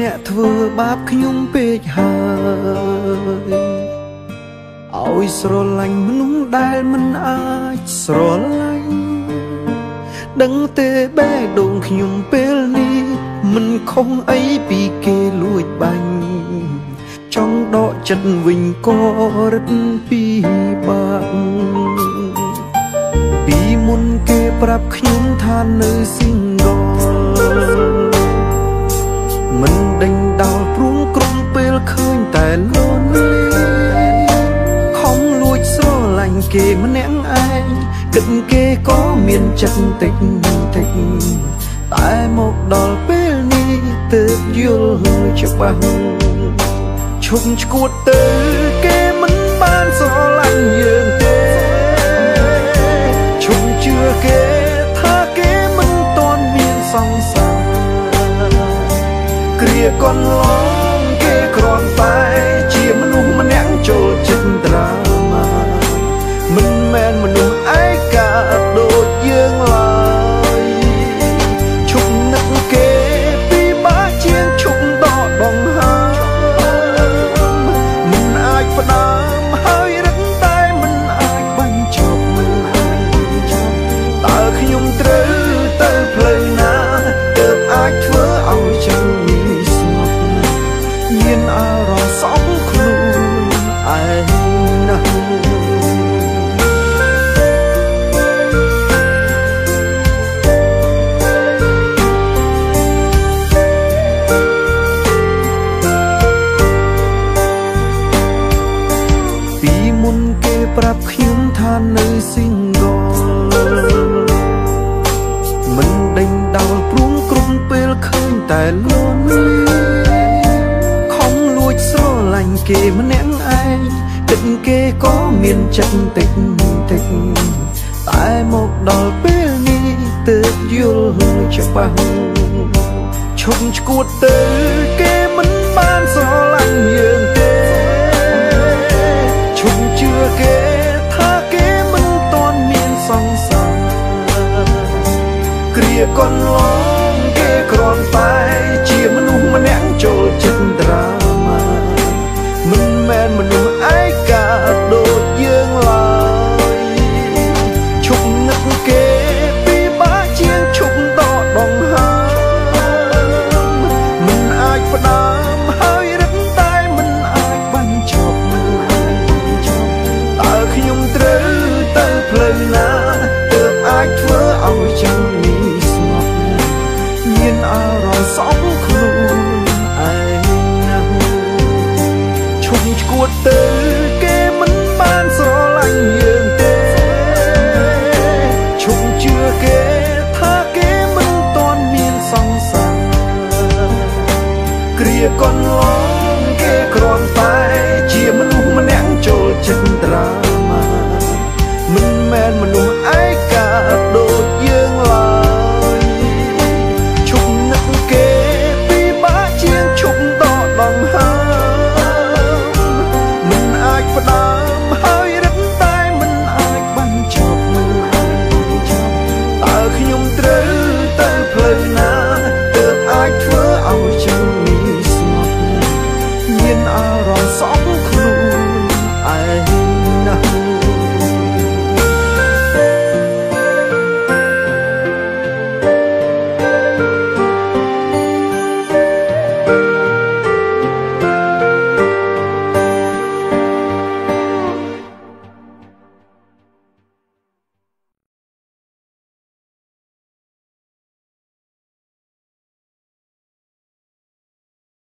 អ្នកធ្វើបាបខ្ញុំពេកហើយឲ្យស្រឡាញ់មនុស្សដែលមិនអាចស្រឡាញ់ដឹងទេបេះដូងខ្ញុំពេលនេះមិនខុសអីពីគេលួចបាញ់ចង់ដកចិត្តវិញក៏រឹតពីបាក់ពីមុនគេប្រាប់ខ្ញុំថានៅ single មិនដេញដោលព្រួងក្រុមពេលឃើញតែ lonely ខំលួចស្រឡាញ់គេម្នាក់ឯងគិតគេក៏មានចិត្តតិចតិចតែមកដល់ពេលនេះទើបយល់ច្បាស់ឈប់ឈួតទៅគេមិនបានស្រឡាញ់យើងទេឈប់ជឿគេថាគេមិនទាន់មានសង្សារគ្រាកន្លងគេគ្រាន់តែជាមនុស្សម្នាក់ចូលចិត្តដ្រាម៉ាមិនមែនមនុស្សឯកាដូចយើងឡើយឈប់នឹកគេពីបាជាងឈប់ដកដង្ហើមមិនអាចផ្ដើមហើយរឹតតែមិនអាចបញ្ចប់តើខ្ញុំត្រូវទៅផ្លូវណាទើបអាចធ្វើឲ្យចិត្តនេះស្ងប់មានអារម្មណ៍សោកខ្លួនឯងណាស់ប្រាប់ខ្ញុំថានៅ single មិនដេញដោលព្រួងក្រុមពេលឃើញតែ lonely ខំលួចស្រឡាញ់គេម្នាក់ឯងគិតគេក៏មានចិត្តតិចតិចតែមកដល់ពេលនេះទើបយល់ច្បាស់ឈប់ឈួតទៅគេមិនបានស្រឡាញ់យើងទេឈប់ជឿគេថាគេមិនទាន់មានសង្សារគ្រាកន្លងគេគ្រាន់តែជាមនុស្សម្នាក់ចូលចិត្តដ្រាម៉ាមិនមែនមនុស្សឯកាដូចយើងឡើយឈប់នឹកគេពីបាជាងឈប់ដកដង្ហើមមិនអាចផ្ដើមហើយរឹតតែមិនអាចបញ្ចប់ខ្ញុំត្រូវទៅផ្លូវណាទើបអាចធ្វើឲ្យចិត្តនេះស្ងប់មានអារម្មណ៍សោកខ្លួនឯងណាស់ឈប់ឈួតទៅគេមិនបានស្រឡាញ់យើងទេឈប់ជឿគេថាគេមិនទាន់មានសង្សារគ្រាកន្លង